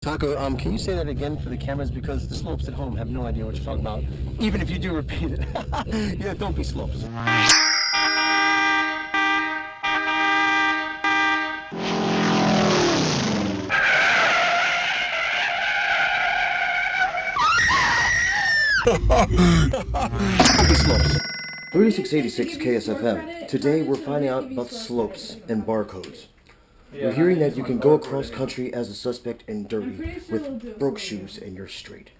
Taco, can you say that again for the cameras, because the slopes at home have no idea what you're talking about, even if you do repeat it. Yeah, don't be slopes. Don't be slopes. 3686 KSFM. Today we're finding out about slopes and barcodes. We're hearing that you can go across country as a suspect in dirty with broke shoes and you're straight.